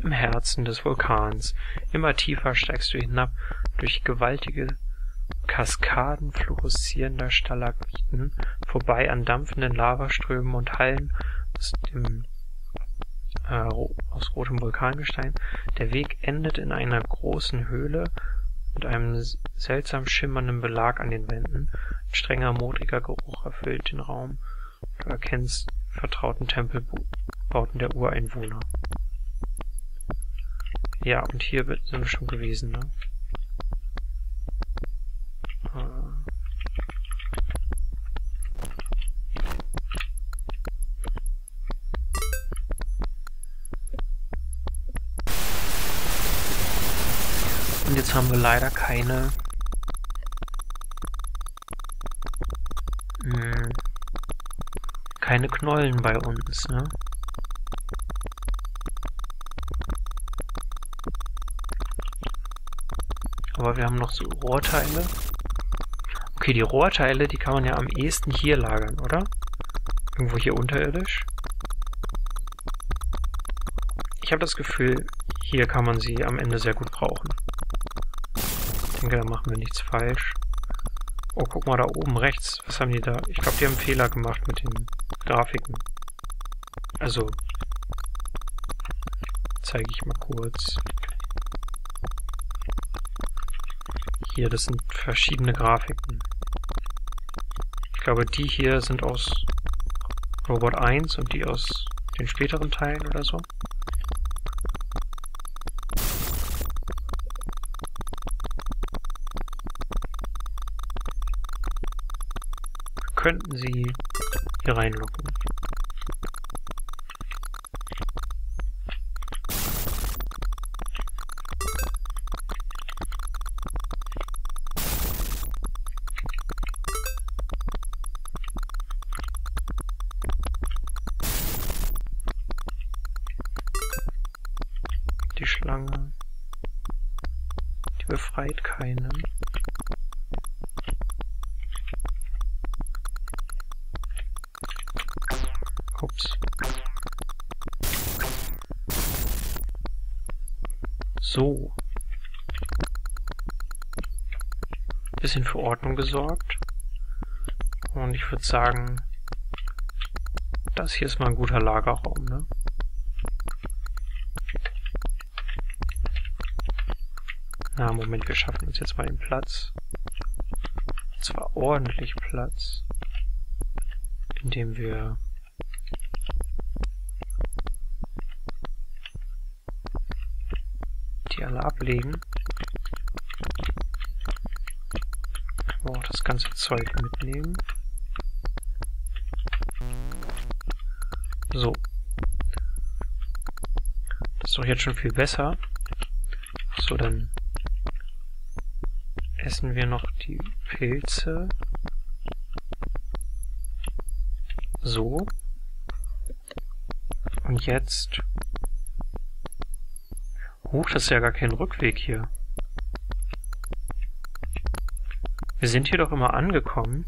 im Herzen des Vulkans. Immer tiefer steigst du hinab durch gewaltige Kaskaden fluoreszierender Stalagmiten, vorbei an dampfenden Lavaströmen und Hallen aus rotem Vulkangestein. Der Weg endet in einer großen Höhle mit einem seltsam schimmernden Belag an den Wänden. Ein strenger, modriger Geruch erfüllt den Raum. Du erkennst vertrauten Tempelbauten der Ureinwohner. Ja, und hier sind wir schon gewesen, ne? Und jetzt haben wir leider keine Knollen bei uns, ne? Aber wir haben noch so Rohrteile. Okay, die Rohrteile, die kann man ja am ehesten hier lagern, oder? Irgendwo hier unterirdisch. Ich habe das Gefühl, hier kann man sie am Ende sehr gut brauchen. Ich denke, da machen wir nichts falsch. Oh, guck mal da oben rechts. Was haben die da? Ich glaube, die haben einen Fehler gemacht mit den Grafiken. Also, zeige ich mal kurz. Hier, das sind verschiedene Grafiken. Ich glaube, die hier sind aus Robot 1 und die aus den späteren Teilen oder so. Könnten sie hier reinlocken. Die Schlange, die befreit keinen. Ups. So. Bisschen für Ordnung gesorgt. Und ich würde sagen, das hier ist mal ein guter Lagerraum, ne? Na, Moment, wir schaffen uns jetzt mal den Platz. Und zwar ordentlich Platz, indem wir die alle ablegen. Aber auch das ganze Zeug mitnehmen. So. Das ist doch jetzt schon viel besser. So, dann essen wir noch die Pilze. So. Und jetzt... Huch, das ist ja gar kein Rückweg hier. Wir sind hier doch immer angekommen.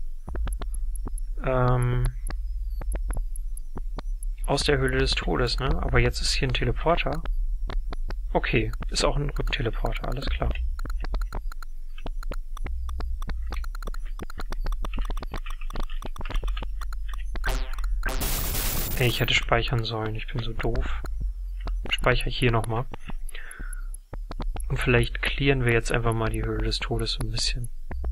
Aus der Höhle des Todes, ne? Aber jetzt ist hier ein Teleporter. Okay, ist auch ein Rückteleporter, alles klar. Ey, ich hätte speichern sollen, ich bin so doof. Speichere ich hier nochmal. Und vielleicht clearen wir jetzt einfach mal die Höhle des Todes so ein bisschen.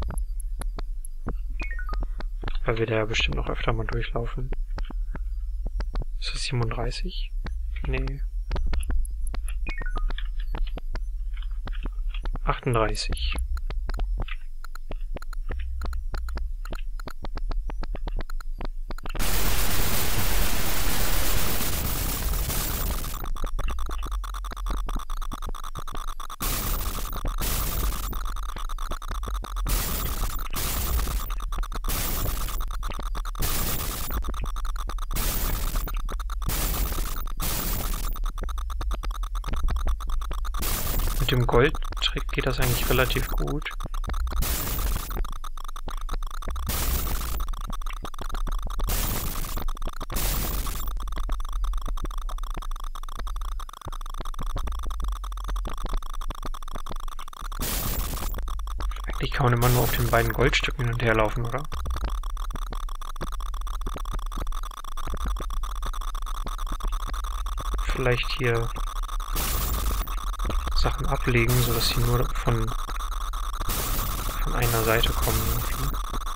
Weil wir da ja bestimmt noch öfter mal durchlaufen. Ist das 37? Nee. 38. Mit dem Goldtrick geht das eigentlich relativ gut. Eigentlich kann man immer nur auf den beiden Goldstücken hin und her laufen, oder? Vielleicht hier Sachen ablegen, sodass sie nur von einer Seite kommen. Irgendwie.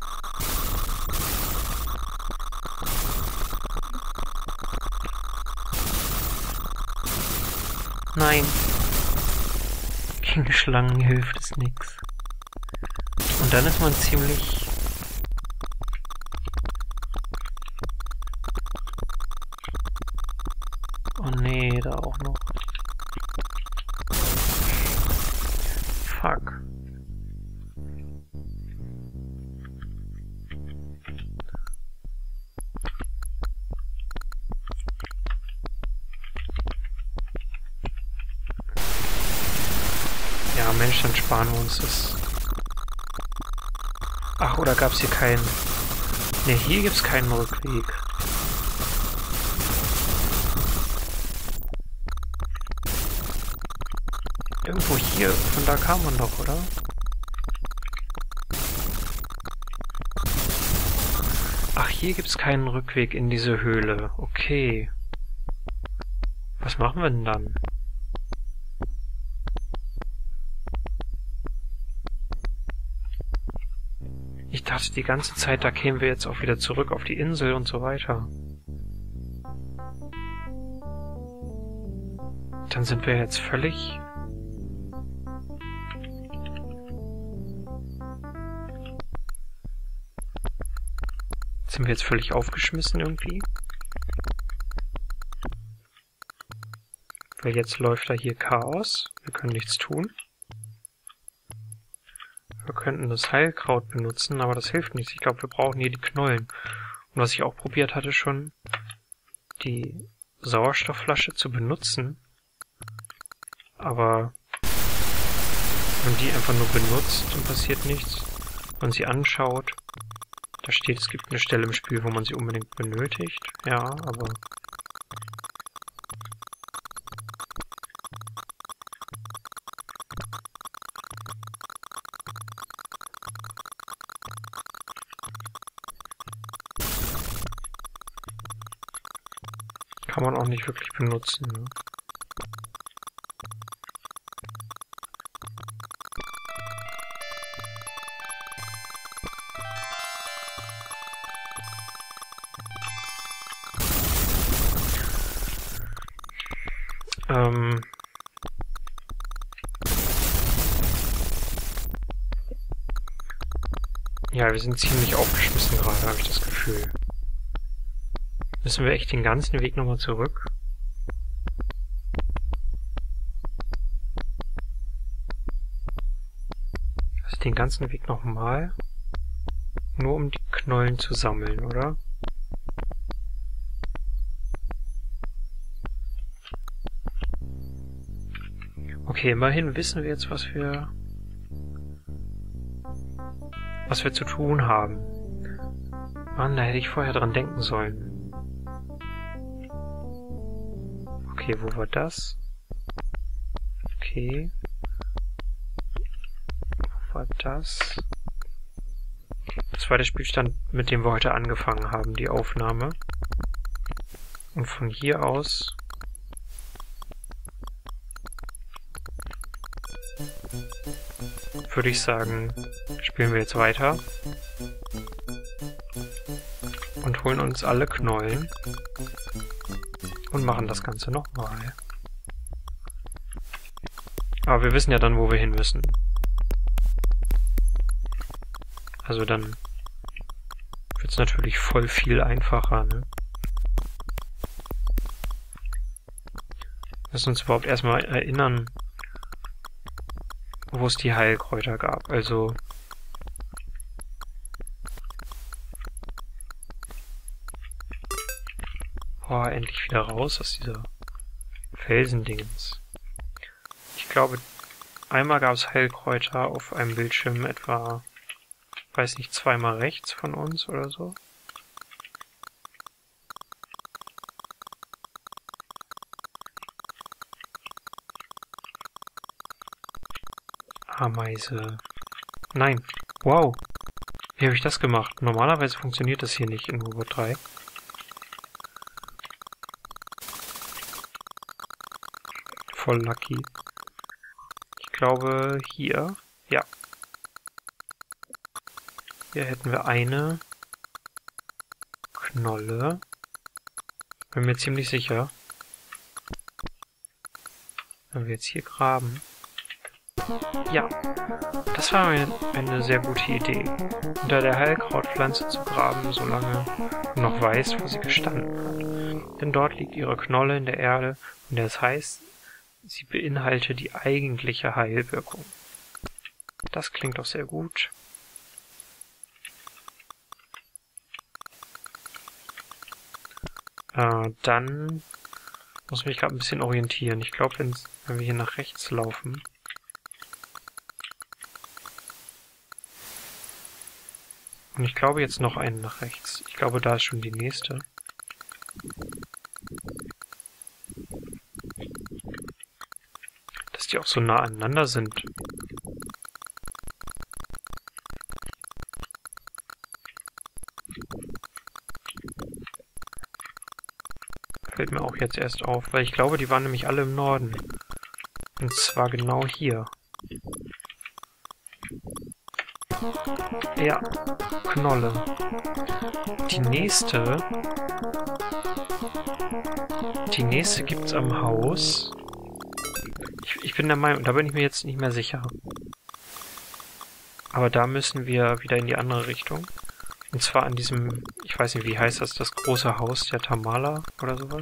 Nein. Gegen Schlangen hilft es nix. Und dann ist man ziemlich... Oh nee, da auch noch. Fuck. Ja, Mensch, dann sparen wir uns das. Ach, oder gab's hier keinen... Ne, hier gibt's keinen Rückweg. Irgendwo hier, von da kam man doch, oder? Ach, hier gibt's keinen Rückweg in diese Höhle. Okay. Was machen wir denn dann? Ich dachte die ganze Zeit, da kämen wir jetzt auch wieder zurück auf die Insel und so weiter. Dann sind wir jetzt völlig... Sind wir jetzt völlig aufgeschmissen irgendwie? Weil jetzt läuft da hier Chaos. Wir können nichts tun. Wir könnten das Heilkraut benutzen, aber das hilft nichts. Ich glaube, wir brauchen hier die Knollen. Und was ich auch probiert hatte schon, die Sauerstoffflasche zu benutzen. Aber wenn man die einfach nur benutzt und passiert nichts, wenn man sie anschaut, da steht, es gibt eine Stelle im Spiel, wo man sie unbedingt benötigt. Ja, aber... Kann man auch nicht wirklich benutzen, ne? Ja, wir sind ziemlich aufgeschmissen gerade, habe ich das Gefühl. Müssen wir echt den ganzen Weg nochmal zurück? Also den ganzen Weg nochmal? Nur um die Knollen zu sammeln, oder? Okay, immerhin wissen wir jetzt, was wir zu tun haben. Mann, da hätte ich vorher dran denken sollen. Okay, wo war das? Okay. Wo war das? Das war der Spielstand, mit dem wir heute angefangen haben, die Aufnahme. Und von hier aus... würde ich sagen, spielen wir jetzt weiter und holen uns alle Knollen und machen das Ganze nochmal. Aber wir wissen ja dann, wo wir hin müssen. Also dann wird es natürlich voll viel einfacher, ne? Wir müssen uns überhaupt erstmal erinnern, wo es die Heilkräuter gab. Also endlich wieder raus aus dieser Felsendingens. Ich glaube, einmal gab es Heilkräuter auf einem Bildschirm etwa, weiß nicht, zweimal rechts von uns oder so. Ameise. Nein. Wow. Wie habe ich das gemacht? Normalerweise funktioniert das hier nicht in U-Boot 3. Voll lucky. Ich glaube hier. Ja. Hier hätten wir eine Knolle. Bin mir ziemlich sicher. Wenn wir jetzt hier graben. Ja, das war eine sehr gute Idee. Unter der Heilkrautpflanze zu graben, solange du noch weißt, wo sie gestanden hat. Denn dort liegt ihre Knolle in der Erde und das heißt, sie beinhaltet die eigentliche Heilwirkung. Das klingt doch sehr gut. Dann muss ich mich gerade ein bisschen orientieren. Ich glaube, wenn wir hier nach rechts laufen. Und ich glaube jetzt noch einen nach rechts. Ich glaube, da ist schon die nächste. Dass die auch so nah aneinander sind. Fällt mir auch jetzt erst auf, weil ich glaube, die waren nämlich alle im Norden. Und zwar genau hier. Ja, Knolle. Die nächste gibt's am Haus. Ich bin der Meinung, da bin ich mir jetzt nicht mehr sicher. Aber da müssen wir wieder in die andere Richtung. Und zwar an diesem, ich weiß nicht, wie heißt das große Haus der Tamala oder sowas?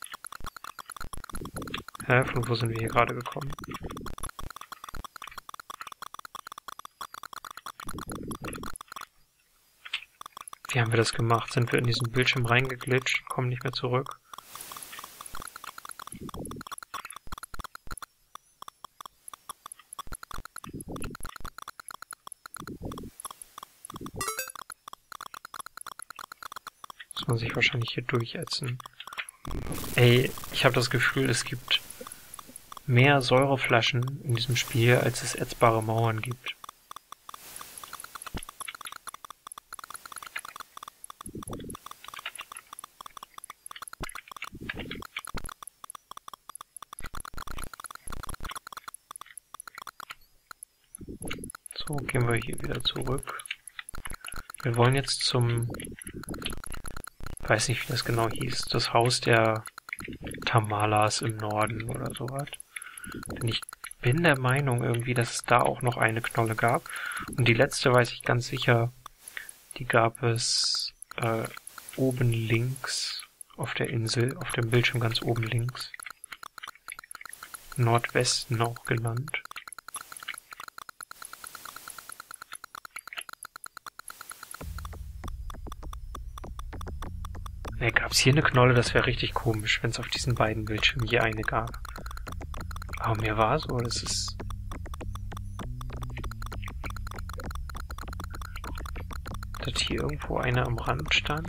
Hä, von wo sind wir hier gerade gekommen? Wie haben wir das gemacht? Sind wir in diesen Bildschirm reingeglitscht und kommen nicht mehr zurück? Muss man sich wahrscheinlich hier durchätzen. Ey, ich habe das Gefühl, es gibt mehr Säureflaschen in diesem Spiel, als es ätzbare Mauern gibt. So, gehen wir hier wieder zurück. Wir wollen jetzt zum... weiß nicht, wie das genau hieß. Das Haus der Tamalas im Norden oder sowas. Denn ich bin der Meinung irgendwie, dass es da auch noch eine Knolle gab. Und die letzte weiß ich ganz sicher, die gab es oben links auf der Insel, auf dem Bildschirm ganz oben links. Nordwesten auch genannt. Gab es hier eine Knolle? Das wäre richtig komisch, wenn es auf diesen beiden Bildschirmen je eine gab. Aber mir war so, das ist... dass hier irgendwo eine am Rand stand.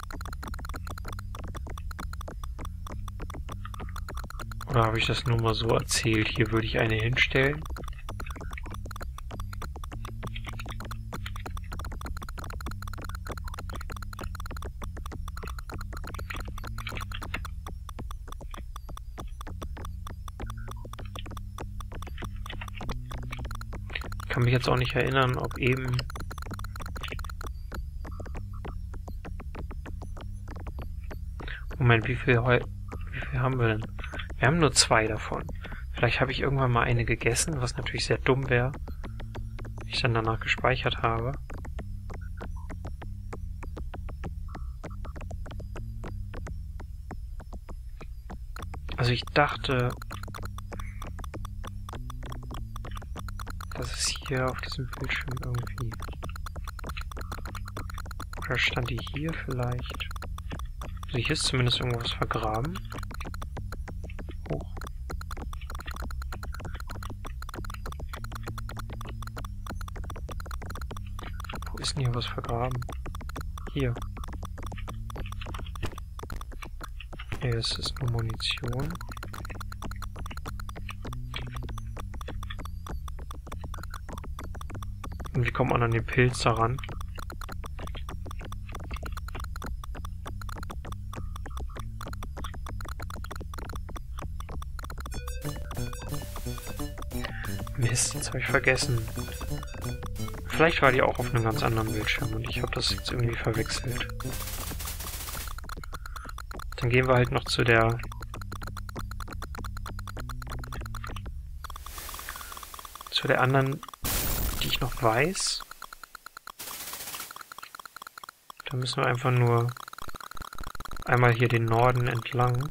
Oder habe ich das nur mal so erzählt? Hier würde ich eine hinstellen. Ich kann mich jetzt auch nicht erinnern, ob eben... Moment, wie viel haben wir denn? Wir haben nur 2 davon. Vielleicht habe ich irgendwann mal eine gegessen, was natürlich sehr dumm wäre, wenn ich dann danach gespeichert habe. Also ich dachte, dass es hier auf diesem Bildschirm irgendwie... Oder stand die hier vielleicht? Also hier ist zumindest irgendwas vergraben. Hoch. Wo ist denn hier was vergraben? Hier. Hier ist es nur Munition. Und wie kommt man an den Pilz daran? Mist, jetzt habe ich vergessen. Vielleicht war die auch auf einem ganz anderen Bildschirm und ich habe das jetzt irgendwie verwechselt. Dann gehen wir halt noch zu der anderen, die ich noch weiß. Da müssen wir einfach nur einmal hier den Norden entlang.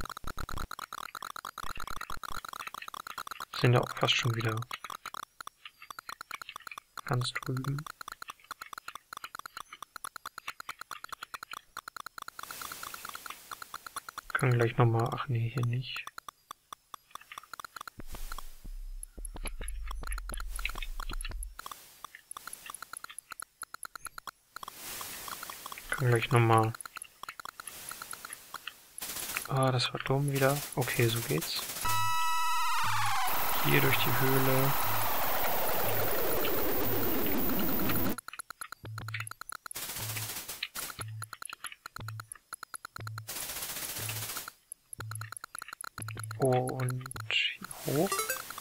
Sind ja auch fast schon wieder ganz drüben. Können gleich nochmal... Ach nee, hier nicht. Können gleich nochmal... Ah, das war dumm wieder. Okay, so geht's. Hier durch die Höhle. Und hier hoch.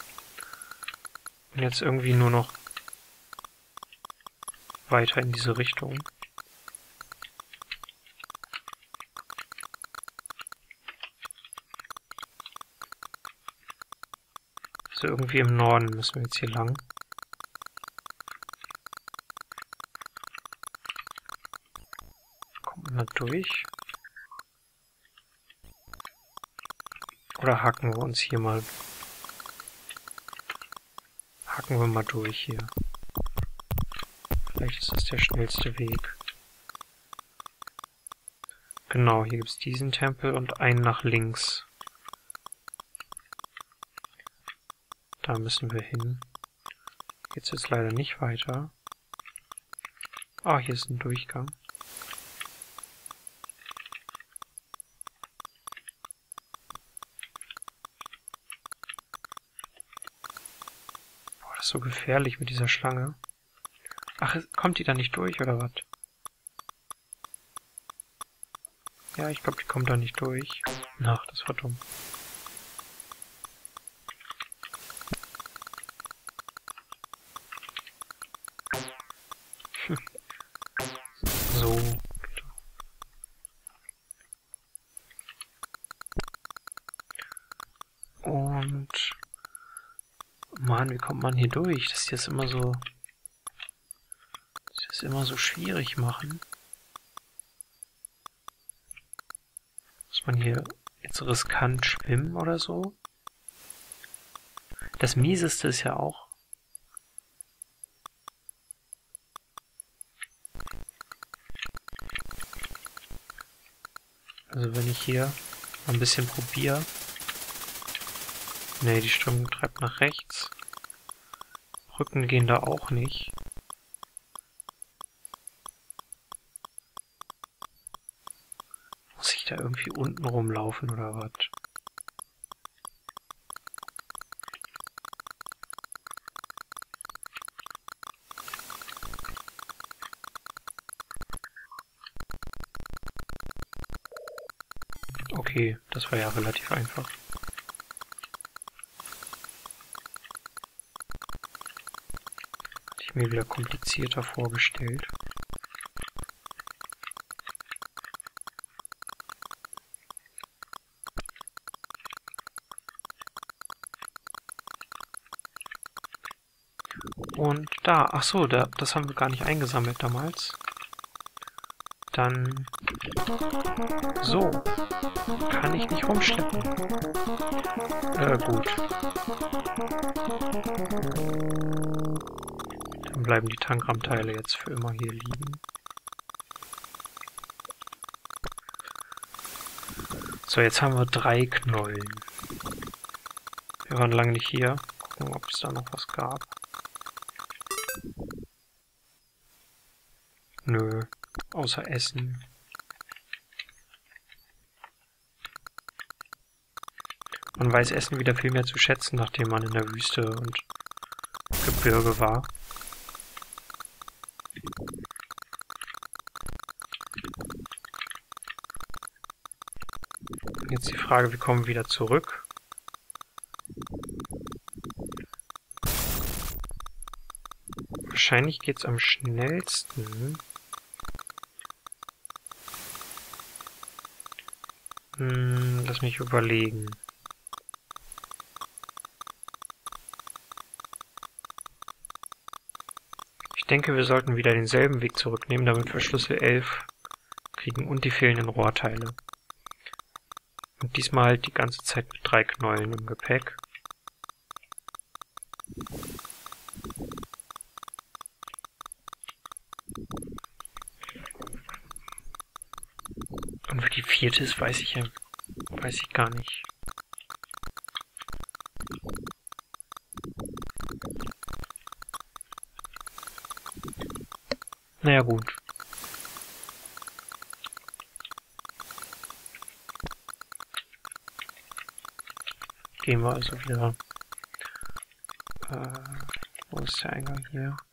Und jetzt irgendwie nur noch weiter in diese Richtung. Also irgendwie im Norden müssen wir jetzt hier lang. Kommt man da durch? Oder hacken wir uns hier mal... Hacken wir mal durch hier. Vielleicht ist das der schnellste Weg. Genau, hier gibt es diesen Tempel und einen nach links. Da müssen wir hin. Geht's jetzt leider nicht weiter. Ah, hier ist ein Durchgang. Boah, das ist so gefährlich mit dieser Schlange. Ach, kommt die da nicht durch, oder was? Ja, ich glaube, die kommt da nicht durch. Ach, das war dumm. So. Und... Mann, wie kommt man hier durch? Dass die das immer so... schwierig machen. Muss man hier jetzt riskant schwimmen oder so? Das Mieseste ist ja auch... Also wenn ich hier mal ein bisschen probiere... Ne, die Strömung treibt nach rechts. Brücken gehen da auch nicht. Muss ich da irgendwie unten rumlaufen oder was? Okay, das war ja relativ einfach. Hatte ich mir wieder komplizierter vorgestellt. Und da, ach so, das haben wir gar nicht eingesammelt damals. Dann so. Kann ich nicht rumschleppen. Gut. Dann bleiben die Tangram-Teile jetzt für immer hier liegen. So, jetzt haben wir 3 Knollen. Wir waren lange nicht hier. Gucken, ob es da noch was gab. Nö, außer Essen. Man weiß Essen wieder viel mehr zu schätzen, nachdem man in der Wüste und Gebirge war. Jetzt die Frage, wie kommen wir wieder zurück? Wahrscheinlich geht's am schnellsten. Lass mich überlegen. Ich denke, wir sollten wieder denselben Weg zurücknehmen, damit wir Schlüssel 11 kriegen und die fehlenden Rohrteile. Und diesmal halt die ganze Zeit mit 3 Knollen im Gepäck. Und wie die 4. ist, weiß ich gar nicht. Naja, gut. Gehen wir also wieder. Wo ist der Eingang hier?